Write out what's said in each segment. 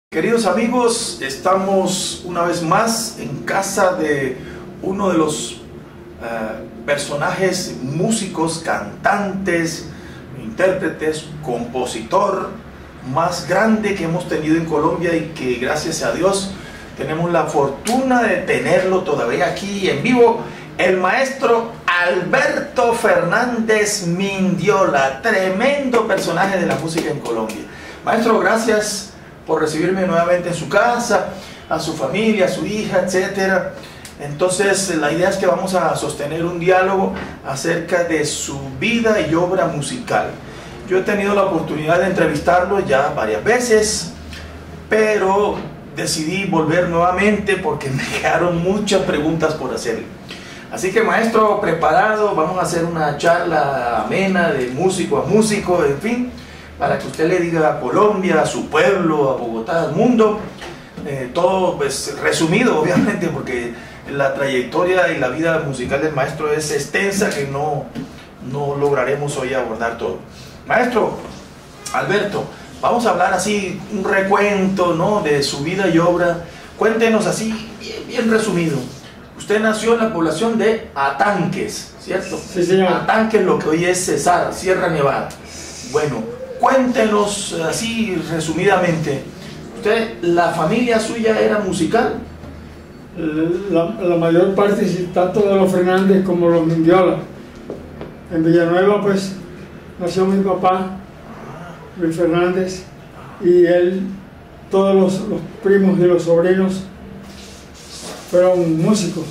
Queridos amigos, estamos una vez más en casa de uno de los personajes músicos, cantantes, intérpretes, compositor más grande que hemos tenido en Colombia y que gracias a Dios tenemos la fortuna de tenerlo todavía aquí en vivo, el maestro Alberto Fernández Mindiola, tremendo personaje de la música en Colombia. Maestro, gracias por recibirme nuevamente en su casa, a su familia, a su hija, etc. Entonces la idea es que vamos a sostener un diálogo acerca de su vida y obra musical. Yo he tenido la oportunidad de entrevistarlo ya varias veces, pero decidí volver nuevamente porque me quedaron muchas preguntas por hacerle. Así que, maestro, preparado, vamos a hacer una charla amena de músico a músico, en fin, para que usted le diga a Colombia, a su pueblo, a Bogotá, al mundo, todo pues resumido obviamente, porque la trayectoria y la vida musical del maestro es extensa que no lograremos hoy abordar todo. Maestro Alberto, vamos a hablar así, un recuento, ¿no?, de su vida y obra. Cuéntenos así, bien resumido. Usted nació en la población de Atanques, ¿cierto? Sí, señor. Atanques, lo que hoy es Cesar, Sierra Nevada. Bueno, cuéntenos así resumidamente, ¿usted, la familia suya era musical? La mayor parte, tanto de los Fernández como los Mindiola. En Villanueva, pues, nació mi papá, Luis Fernández, y él, todos los primos y los sobrinos fueron músicos.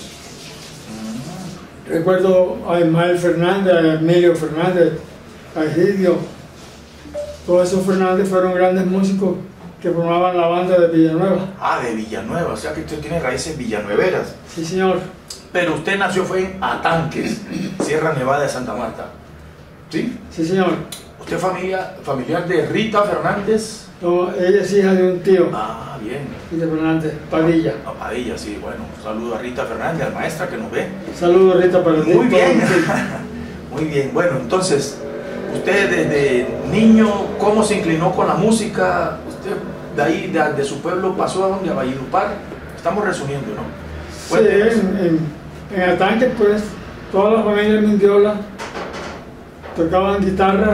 Recuerdo a Ismael Fernández, a Emilio Fernández, a Egidio. Todos esos Fernández fueron grandes músicos que formaban la banda de Villanueva. Ah, de Villanueva, o sea que usted tiene raíces villanueveras. Sí, señor. Pero usted nació fue en Atanques, Sierra Nevada de Santa Marta. ¿Sí? Sí, señor. ¿Usted familiar de Rita Fernández? No, ella es hija de un tío. Ah, bien. Rita Fernández, Padilla. A Padilla, sí, bueno. Un saludo a Rita Fernández, a la maestra que nos ve. Saludos, Rita, para ti. Muy bien. Muy bien. Bueno, entonces, usted desde niño, ¿cómo se inclinó con la música? Usted de ahí, de su pueblo, pasó a donde, a Valledupar. Estamos resumiendo, ¿no? Cuéntenos. Sí, en Atanques, pues, toda la familia Mindiola tocaban guitarra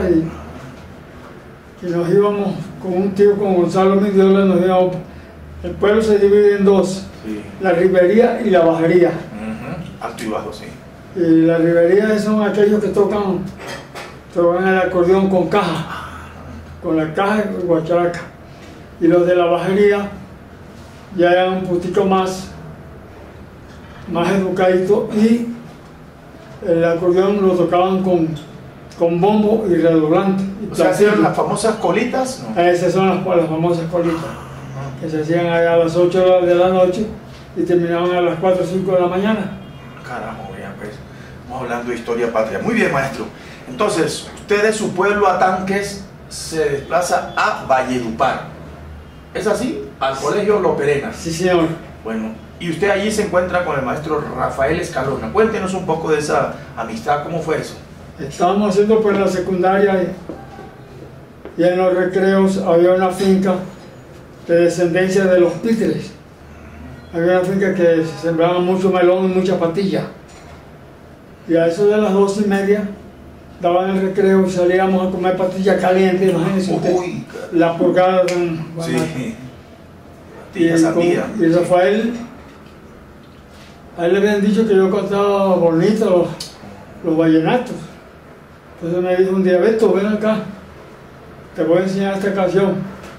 y nos íbamos con un tío, con Gonzalo Mindiola, nos íbamos. El pueblo se divide en dos, Sí. la ribería y la bajería. Alto y bajo, sí. Y la ribería son aquellos que tocan el acordeón con caja, con la caja y guacharaca. Y los de la bajería ya eran un poquito más educaditos y el acordeón lo tocaban con bombo y redoblante. Y O sea, ¿hacían las famosas colitas? No. Esas son las famosas colitas, que se hacían allá a las 8 de la noche y terminaban a las 4 o 5 de la mañana. Carajo, ya pues, estamos hablando de historia patria. Muy bien, maestro. Entonces, usted de su pueblo Atanques se desplaza a Valledupar. ¿Es así? Al colegio Lo Perena. Sí, señor. Bueno, y usted allí se encuentra con el maestro Rafael Escalona. Cuéntenos un poco de esa amistad, ¿cómo fue eso? Estábamos haciendo pues la secundaria y en los recreos había una finca de descendencia de los Píteres. Había una finca que se sembraba mucho melón y mucha patilla. Y a eso de las 2:30 daban el recreo y salíamos a comer patilla caliente, imagínense usted. Uy, La purgada tan sí. Patilla sandía. Y Rafael, a él le habían dicho que yo cantaba bonito los vallenatos. Entonces me dijo un día, Beto, ven acá, te voy a enseñar esta canción.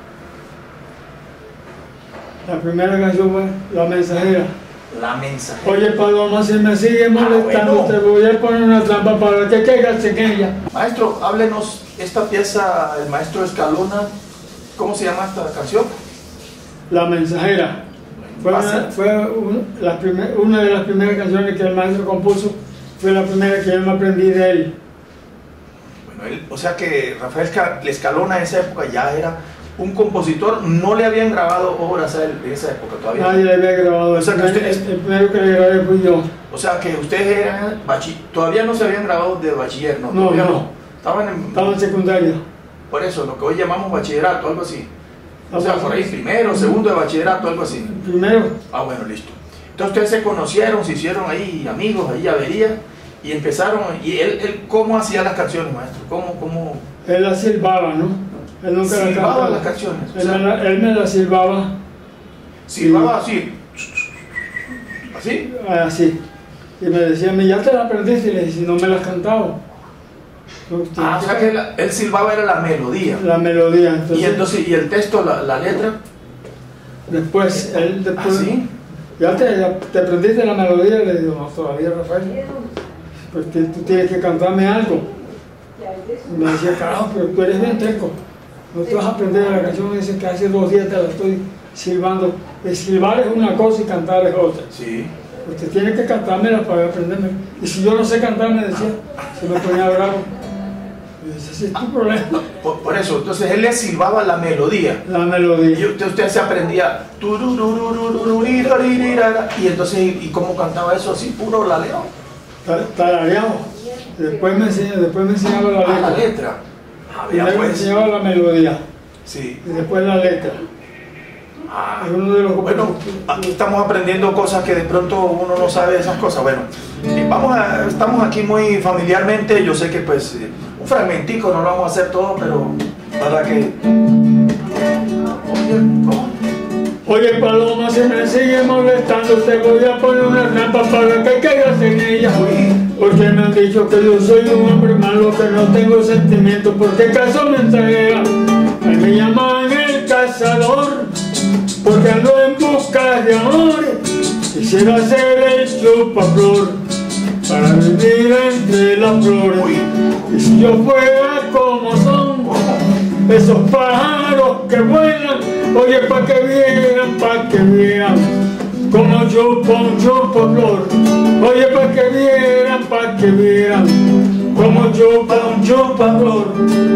La primera canción fue La Mensajera. La Mensajera. Oye, Paloma, si me sigue molestando, bueno. te voy a poner una trampa para que caigas en ella. Maestro, háblenos esta pieza, el maestro Escalona, ¿cómo se llama esta canción? La Mensajera. Fue una de las primeras canciones que el maestro compuso, fue la primera que yo me aprendí de él. Bueno, o sea que Rafael Escalona en esa época ya era un compositor, no le habían grabado obras a él en esa época todavía. Nadie le había grabado, O sea que el primero que le grabé fui yo. O sea que ustedes eran todavía no se habían grabado de bachiller, ¿no? No, Todavía no. Estaban en secundaria. Por eso, lo que hoy llamamos bachillerato, algo así. O sea, por ahí primero, segundo de bachillerato, algo así. Primero. Ah, bueno, listo. Entonces ustedes se conocieron, se hicieron ahí amigos, ahí avería, y empezaron, y él ¿cómo hacía las canciones, maestro? ¿Cómo? Él las silbaba, ¿no? Él nunca las silbaba cantaba. las canciones. Él me las silbaba. Silbaba así. ¿Así? Así. Y me decía, ya te las aprendiste, y le dije, si no me las cantaba. O sea que él silbaba era la melodía. La melodía. Entonces, ¿Y el texto, la letra? Después, ¿Ah, sí? Ya te aprendiste la melodía, le digo, no, todavía, Rafael. Pues tú tienes que cantarme algo. Y me decía, carajo, pero tú eres bien terco. No te vas a aprender la canción, dice que hace 2 días te la estoy silbando. Silbar es una cosa y cantar es otra. Sí. Usted tiene que cantármela para aprenderme. Y si yo no sé cantar, me decía, se me ponía bravo. Y ese es tu problema. Por eso, entonces él le silbaba la melodía. La melodía. Y usted se aprendía. Y entonces, ¿y cómo cantaba eso así? Puro laleo. Tarareado. Después me enseñaba la letra. La letra. Primero me enseñaba la melodía. Sí. Y después la letra. Es uno de los... Bueno, aquí estamos aprendiendo cosas que de pronto uno no sabe de esas cosas. Bueno, estamos aquí muy familiarmente. Yo sé que pues un fragmentico, no lo vamos a hacer todo, pero para que... Oye, Paloma, se me sigue molestando, te voy a poner una trampa para que caigas en ella. Porque me han dicho que yo soy un hombre malo, que no tengo sentimientos, porque caso me entrega. A mí me llaman el cazador, porque ando en busca de amor. Quisiera ser el chupaflor, para vivir entre las flores. Y si yo fuera como son esos pájaros que vuelan, oye, pa' que vieran, como chupa un chupaflor. Oye, pa' que vieran, como chupa un chupaflor.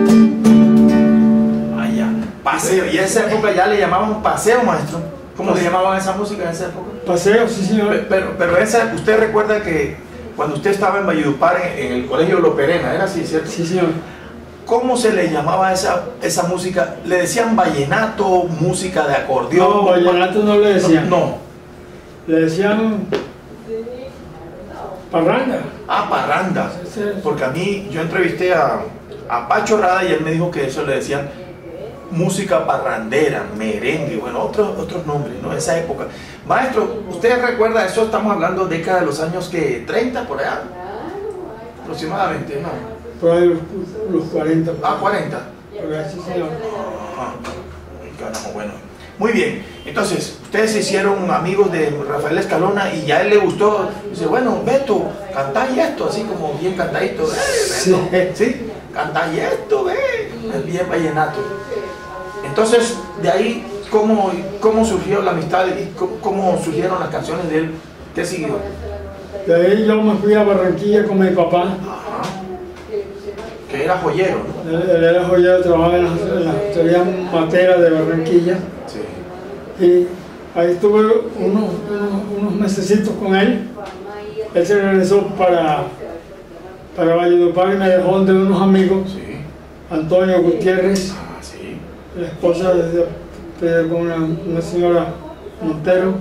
Paseo, y en esa época ya le llamaban paseo, maestro. ¿Cómo le llamaban esa música en esa época? Paseo, sí, señor. Pero usted recuerda que cuando usted estaba en Valledupar, en el colegio Loperena, ¿era así, cierto? Sí, señor. ¿Cómo se le llamaba esa música? ¿Le decían vallenato, música de acordeón? No, vallenato no le decían. No. Le decían parranda. Ah, parranda. Porque a mí, yo entrevisté a Pacho Rada y él me dijo que eso le decían música parrandera, merengue, bueno, otros nombres, ¿no? Esa época. Maestro, ¿usted recuerda eso? Estamos hablando década de los años que 30 por allá, aproximadamente, ¿no? Por ahí los 40. Ah, 40. Por ahí, sí, señor. Carajo, bueno. Muy bien, entonces, ustedes se hicieron amigos de Rafael Escalona y ya a él le gustó. Dice, bueno, Beto, cantá y esto, así como bien cantadito. Beto, ¿sí? Cantá y esto, bien vallenato. Entonces, de ahí, ¿cómo surgió la amistad y cómo surgieron las canciones de él? ¿Qué siguió? De ahí yo me fui a Barranquilla con mi papá. Ajá. Que era joyero, ¿no? Él era joyero, trabajaba en la hostería Matera de Barranquilla. Sí. Y ahí estuve unos mesecitos con él. Él se regresó para Valledupar y me dejó de unos amigos. Sí. Antonio Gutiérrez. Sí. La esposa con una señora Montero.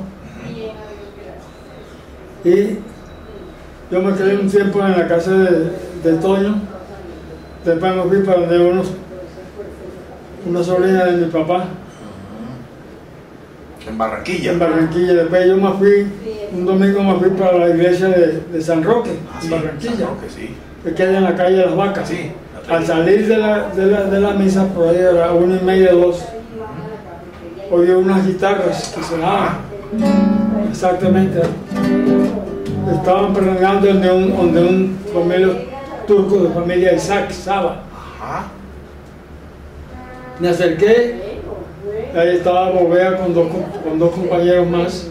Y yo me quedé un tiempo en la casa de Toño. Después me fui para donde una sobrina de mi papá. En Barranquilla. En Barranquilla. Después yo me fui, un domingo me fui para la iglesia de San Roque, en Barranquilla. San Roque, sí. Que queda en la calle de las Vacas. Sí. Al salir de la misa, por ahí a las 1:30, 2, oí unas guitarras que sonaban. Exactamente. Estaban predicando donde un familia turco de familia Isaac Saba. Ajá. Me acerqué, y ahí estaba Bovea con dos compañeros más.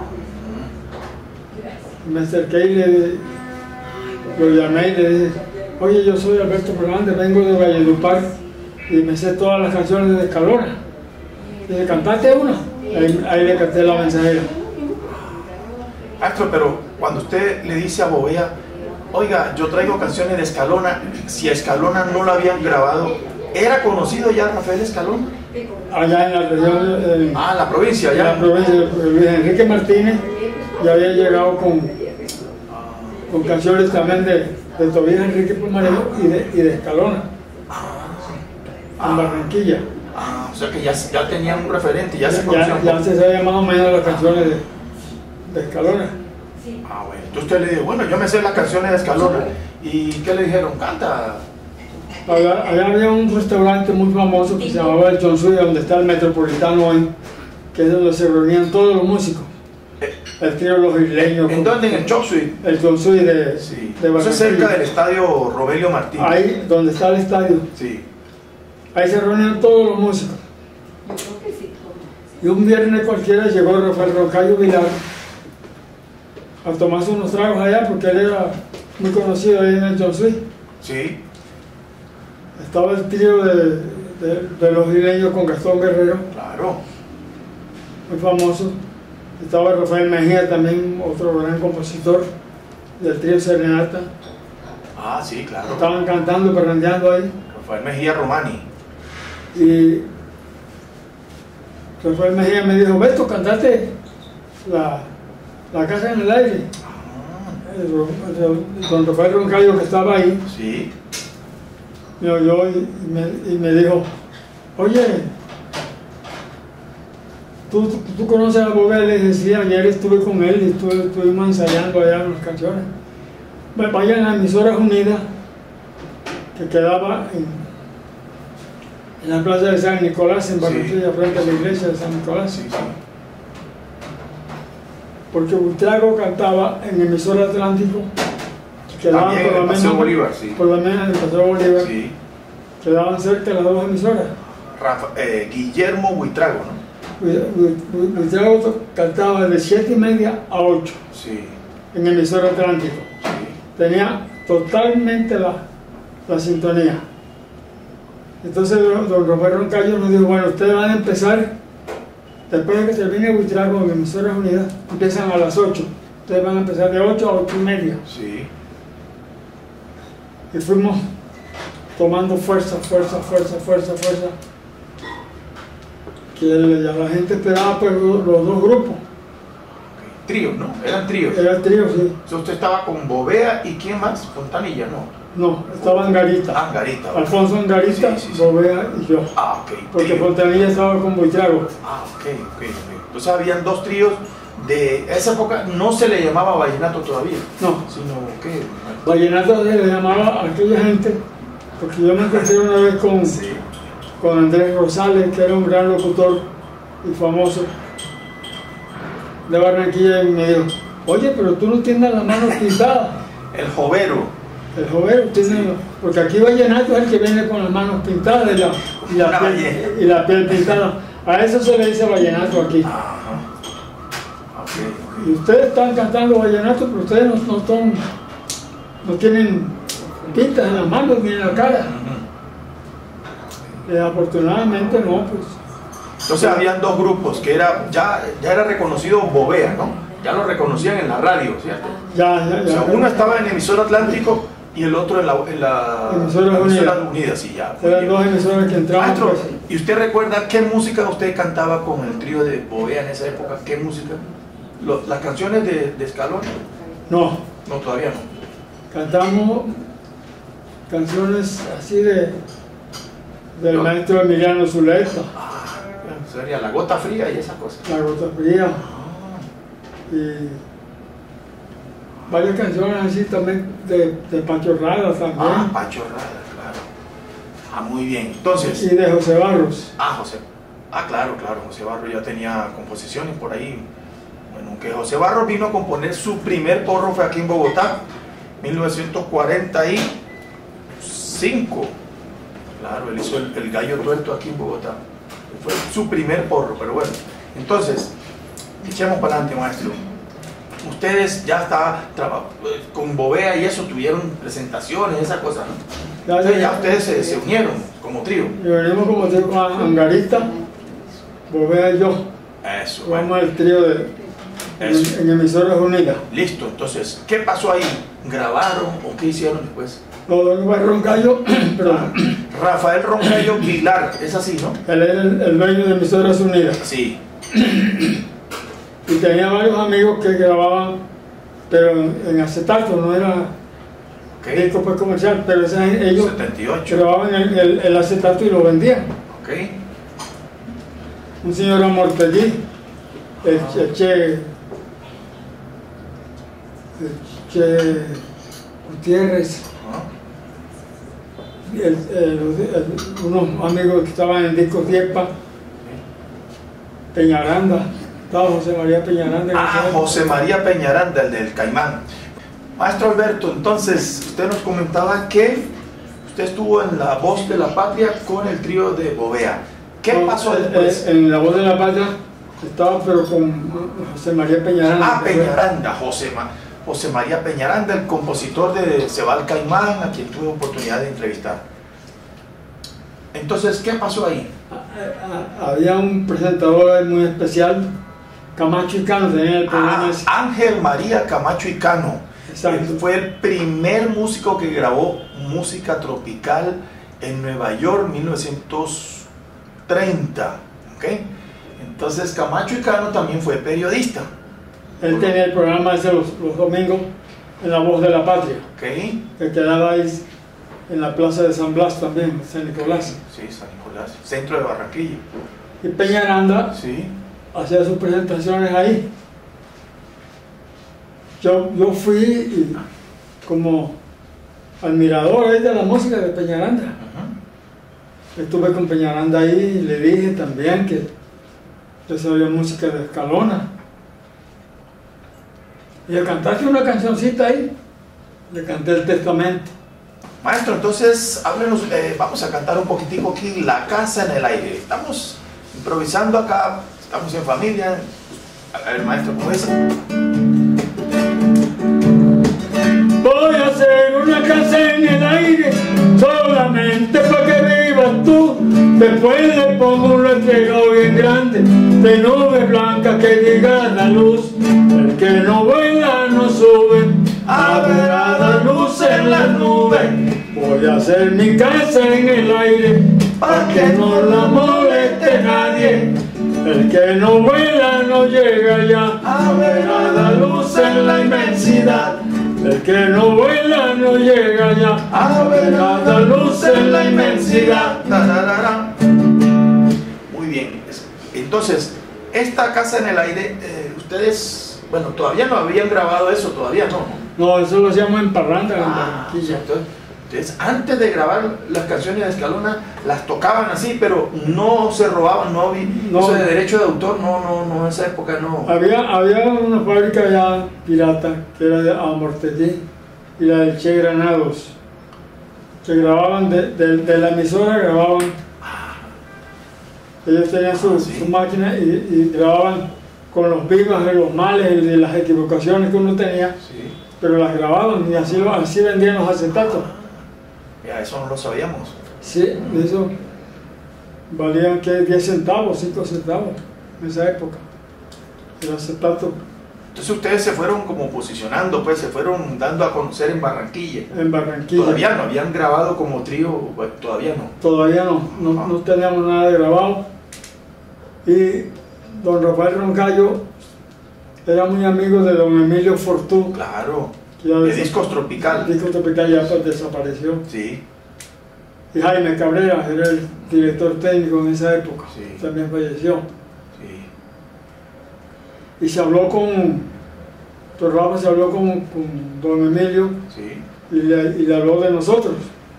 Me acerqué y lo llamé y le dije, oye, yo soy Alberto Fernández, vengo de Valledupar y me sé todas las canciones de Escalona. Dije, ¿cantaste una? Ahí le canté La Mensajera. Maestro, pero cuando usted le dice a Bovea, oiga, yo traigo canciones de Escalona, si a Escalona no lo habían grabado, ¿era conocido ya Rafael Escalona? allá en la región, la provincia, en allá. la provincia, Luis Enrique Martínez ya había llegado con canciones también de Tobías Enrique Pomarelo y de Escalona, en Barranquilla. O sea que ya tenían un referente, ya se conocían. Ya se sabía más o menos las canciones de Escalona. Bueno, entonces usted le dijo, bueno, yo me sé las canciones de Escalona. ¿Y qué le dijeron? Canta. Allá había un restaurante muy famoso que se llamaba el Chon Suey, donde está el Metropolitano hoy, que es donde se reunían todos los músicos. El trío Los Isleños. ¿En dónde? En el Chop Suey. El Chon Suey de Barranquilla. Eso es cerca del estadio Rogelio Martínez. Ahí, donde está el estadio. Sí. Ahí se reunían todos los músicos. Y un viernes cualquiera llegó Rafael Roncayo Vilar a tomarse unos tragos allá, porque él era muy conocido ahí en el Chon Suey. Sí. Estaba el trío de Los Isleños con Gastón Guerrero. Claro. Muy famoso. Estaba Rafael Mejía también, otro gran compositor del trío Serenata. Sí, claro. Estaban cantando, parrandeando ahí. Rafael Mejía Romani. Y Rafael Mejía me dijo, Beto, cantate la casa en el aire. Don Rafael Roncayo, que estaba ahí, Sí. me oyó y me dijo, oye, ¿tú conoces a Bobea? Le dije, sí, ayer estuve con él y estuvimos ensayando allá las canciones. Vayan a Emisoras Unidas, que quedaba en la plaza de San Nicolás, en Barranquilla, frente a la iglesia de San Nicolás. Sí. Porque Buitrago cantaba en Emisora Atlántico, quedaban También en el Paseo Bolívar, sí. Por lo menos en el Paseo Bolívar, Sí. quedaban cerca las dos emisoras. Guillermo Buitrago, ¿no? Buitrago cantaba de 7:30 a 8 Sí. en Emisora Atlántico. Sí. Tenía totalmente la sintonía. Entonces don Rafael Roncayo nos dijo, bueno, ustedes van a empezar, después de que termine Buitrago en Emisoras Unidas, empiezan a las 8. Ustedes van a empezar de 8 a 8:30. Sí. Y fuimos tomando fuerza, que ya la gente esperaba pues, los dos grupos. Tríos, ¿no? Eran tríos. Era el trío, sí. Entonces usted estaba con Bobea y ¿quién más? Fontanilla, ¿no? No, estaba Angarita. Angarita. Alfonso Angarita, Sí. Bobea y yo. Ok. Porque trío. Fontanilla estaba con Buitrago. Ok. Entonces habían dos tríos. De esa época no se le llamaba vallenato todavía. No. Sino que... Vallenato se le llamaba a aquella gente, porque yo me encontré una vez con Andrés Rosales, que era un gran locutor y famoso de Barranquilla, y me dijo, oye, pero tú no tienes las manos pintadas. El jovero. El jovero tiene, porque aquí vallenato es el que viene con las manos pintadas y la piel pintada. A eso se le dice vallenato aquí. Ajá. Y ustedes están cantando vallenato, pero ustedes no tienen pintas en las manos ni en la cara. Afortunadamente no, pues. Entonces habían dos grupos, que ya era reconocido Bobea, ¿no? Ya lo reconocían en la radio, ¿cierto? Ya. O sea, uno estaba en Emisora Atlántico y el otro en la Emisoras Unidas, sí, ya. Eran dos emisoras que entraban. Maestro, Pues. ¿y usted recuerda qué música usted cantaba con el trío de Bobea en esa época? ¿Qué música? ¿Las canciones de Escalón? No. No, todavía no. Cantamos canciones así del maestro Emiliano Zuleta. Sería La Gota Fría y esas cosas. La Gota Fría. Y varias canciones así también de Pacho Rada también. Pacho Rada, claro. Muy bien. Entonces. Y de José Barros. Claro, José Barros ya tenía composiciones por ahí. Bueno, que José Barros vino a componer su primer porro fue aquí en Bogotá, 1945. Claro, él hizo el Gallo Tuerto aquí en Bogotá. Fue su primer porro, pero bueno. Entonces, echemos para adelante, maestro. Ustedes ya estaban con Bobea y eso, tuvieron presentaciones, esa cosa, ¿no? Ya ustedes se unieron como trío. Y venimos como trío con Angarita, Bobea y yo. Eso. Vamos al trío en Emisoras Unidas. Listo, entonces, ¿qué pasó ahí? ¿Grabaron o qué hicieron después? No, don Rafael Roncayo, perdón. Rafael Roncayo Vilar, es así, ¿no? Él era el dueño de Emisoras Unidas. Sí. Y tenía varios amigos que grababan, pero en acetato, no era disco pues comercial, pero ellos 78. grababan el acetato y lo vendían. Okay. Un señor Amortellí, el Che Gutiérrez, unos amigos que estaban en discos Diepa, Peñaranda, estaba José María Peñaranda. José María Peñaranda, el del Caimán. Maestro Alberto, entonces usted nos comentaba que usted estuvo en La Voz de la Patria con el trío de Bovea. ¿Qué pasó después? En La Voz de la Patria estaba, pero con José María Peñaranda. Peñaranda, José María Peñaranda, el compositor de Se va el Caimán, a quien tuve oportunidad de entrevistar. Entonces, ¿qué pasó ahí? Había un presentador muy especial, Camacho y Cano, tenía el programa ese. Ángel María Camacho y Cano. Exacto. Él fue el primer músico que grabó música tropical en Nueva York, 1930. ¿Okay? Entonces Camacho y Cano también fue periodista. Él tenía el programa ese los domingos en La Voz de la Patria. Okay. Que quedaba ahí en la plaza de San Blas también, San Nicolás. Sí, San Nicolás, centro de Barranquilla. Y Peñaranda hacía sus presentaciones ahí. Yo fui como admirador ahí de la música de Peñaranda. Estuve con Peñaranda ahí y le dije también que yo sabía música de Escalona. Y le cantaste una cancioncita ahí, le canté el Testamento. Maestro, entonces háblenos, vamos a cantar un poquitico aquí, La Casa en el Aire. Estamos improvisando acá, estamos en familia. A ver, maestro, ¿cómo es? Voy a hacer una casa en el aire, solamente para que vivas tú. Después le pongo un letrero bien grande, de nubes blancas que diga la luz. El que no vuela no sube, a ver a la luz en las nubes. Voy a hacer mi casa en el aire, para que no la moleste nadie. El que no vuela no llega ya, a ver a la luz en la inmensidad. El que no vuela no llega ya, a ver a la luz en la inmensidad. Muy bien. Entonces, esta Casa en el Aire, ustedes, bueno, todavía no habían grabado eso, todavía no. No, eso lo hacíamos en parranda, en Barranquilla. Entonces, antes de grabar las canciones de Escalona, las tocaban así, pero no se robaban, no había eso de derecho de autor, no, en esa época no. Había una fábrica ya pirata, que era de Amortellí, y la del Che Granados, que grababan de la emisora, grababan. Ellos tenían su máquina y grababan con los vivas de los males y de las equivocaciones que uno tenía, pero las grababan y así vendían los acetatos. Ya, eso no lo sabíamos. Sí, eso valían que 10 centavos, 5 centavos en esa época, el acetato. Entonces ustedes se fueron como posicionando, pues se fueron dando a conocer en Barranquilla. En Barranquilla. Todavía no habían grabado como trío, bueno, todavía no. Todavía no teníamos nada de grabado. Y don Rafael Roncayo era muy amigo de don Emilio Fortú. Claro, de Discos Tropical. Discos Tropical ya pues desapareció. Sí. Y Jaime Cabrera era el director técnico en esa época, también falleció. Sí. Y se habló don Rafa se habló con don Emilio y le habló de nosotros.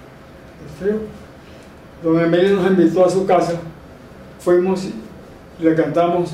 Don Emilio nos invitó a su casa, fuimos y le cantamos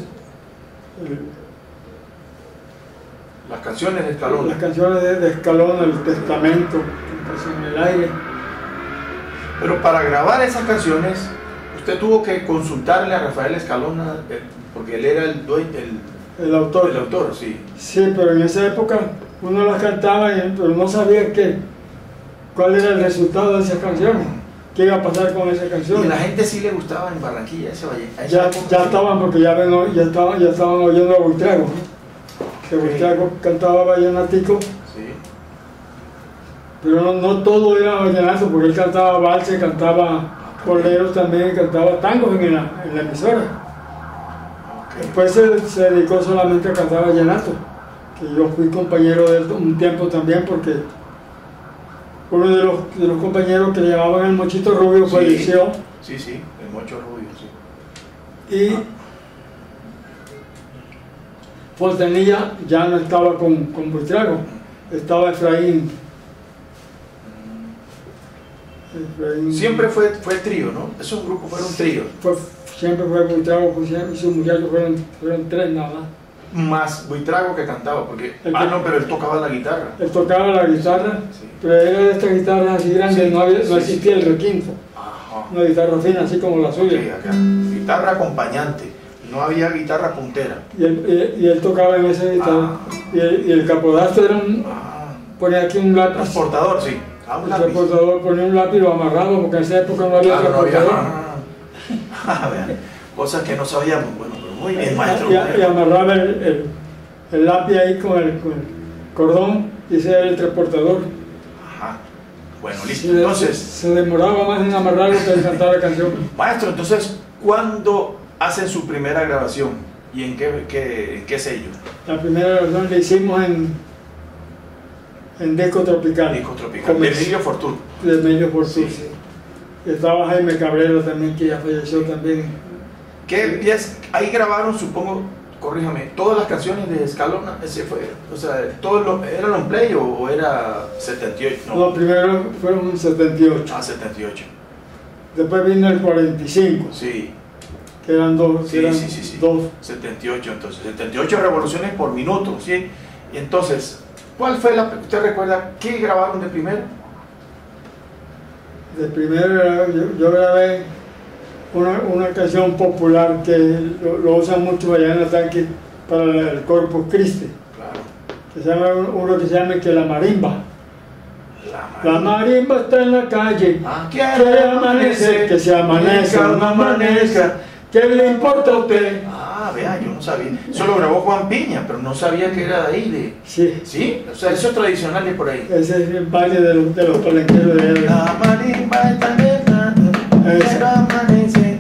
las canciones de Escalona. Las canciones de Escalona, el Testamento, en el aire. Pero para grabar esas canciones, usted tuvo que consultarle a Rafael Escalona, porque él era el autor. El autor, sí. Sí, pero en esa época uno las cantaba, pero no sabía cuál era el resultado de esas canciones, qué iba a pasar con esas canciones. Y a la gente sí le gustaba en Barranquilla ese valle. Ya estaban, porque ya estaban oyendo a Buitrago, ¿no? Que Buitrago cantaba vallenatico. Sí. Pero no todo era vallenato, porque él cantaba valses, cantaba boleros también, cantaba tangos en la emisora. Después se dedicó solamente a cantar vallenato, que yo fui compañero de él un tiempo también, porque uno de los compañeros que le llamaban el Mochito Rubio falleció. Sí, el Mocho Rubio, sí. Y Fontanilla ya no estaba con Buitrago, estaba Efraín. Siempre fue trío, ¿no? Esos grupos fueron tríos. Siempre fue Buitrago, pues, y sus muchachos fueron tres nada más. Más Buitrago que cantaba, porque... no, pero él tocaba la guitarra. Él tocaba la guitarra, sí. Pero era de estas guitarras así grandes, Sí, no existía el requinto. Ajá. Una guitarra fina, así como la suya. Sí, acá. Guitarra acompañante, no había guitarra puntera. Y él tocaba en esa guitarra. Y el capodastro era ponía aquí un lápiz. Transportador, sí. El transportador ponía un lápiz y lo amarraba, porque en esa época no había transportador. Vean, cosas que no sabíamos. Bueno, pero muy bien, maestro. Y amarraba el lápiz ahí con el cordón, y ese era el transportador. Ajá. Bueno, listo. Entonces, se demoraba más en amarrarlo que en cantar la canción. Maestro, entonces, ¿cuándo hacen su primera grabación? ¿Y en qué sello? La primera grabación la hicimos en Disco Tropical. Disco Tropical, de Emilio Fortún. De Emilio Fortún, sí. Y estaba Jaime Cabrera también, que ya falleció también. Ahí grabaron, supongo, corríjame, todas las canciones de Escalona. Ese fue, o sea, ¿era long play o era 78? No, primero fueron en 78. 78. Después vino el 45. Sí. Que eran dos. Sí. Dos. 78, entonces. 78 revoluciones por minuto, ¿sí? Y entonces, ¿cuál fue usted recuerda, qué grabaron de primero? De primero yo grabé una canción popular que lo usan mucho allá en el tanque para el Corpus Christi. Claro. Que se llama uno que se llama que la marimba. La marimba está en la calle, quiere amanecer, que se amanezca o no amanezca, ¿qué le importa a usted? Vea, yo no sabía. Eso lo grabó Juan Piña, pero no sabía que era de ahí. Sí. ¿Sí? O sea, eso es tradicional de por ahí. Ese es el baile de los palenqueros de él. La marimba está en quiero amanecer,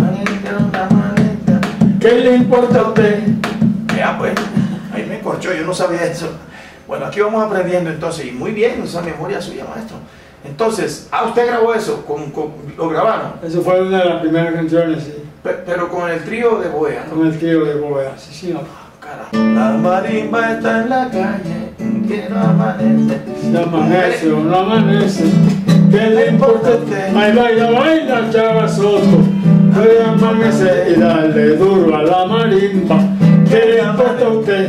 ¿qué le importa a usted? Vea, pues, ahí me corchó, yo no sabía eso. Bueno, aquí vamos aprendiendo entonces, y muy bien, esa memoria suya, maestro. Entonces, usted grabó eso, lo grabaron. Eso fue una de las primeras canciones, sí. Pero con el trío de Boea, ¿no? Con el trío de Boea, sí, señor. La marimba está en la calle, quiero amanecer. Se amanece o no amanece, ¿qué le importa a usted? Baila, Chava Soto, puede amanecer y darle duro a la marimba, ¿qué le importa a usted?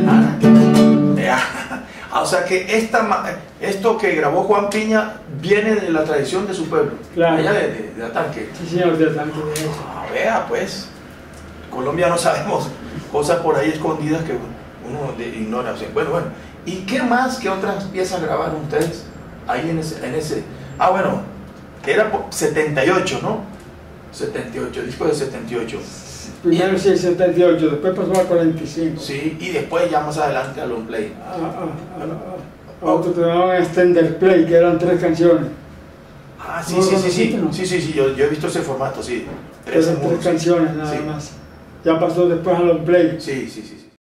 O sea que esto que grabó Juan Piña viene de la tradición de su pueblo, claro. Allá de Atanque. Sí, señor, de Atanque. Vea, pues, Colombia no sabemos cosas por ahí escondidas que uno ignora. O sea, bueno, ¿y qué más, qué otras piezas grabaron ustedes ahí en ese? Bueno, era 78, ¿no? 78, disco de 78. Primero sí, 78, después pasó a 45. Sí, y después ya más adelante a long play. A otro que llamaban Extender Play, que eran 3 canciones. Sí, yo he visto ese formato, sí. 3 canciones nada más. Ya pasó después a long play. Sí.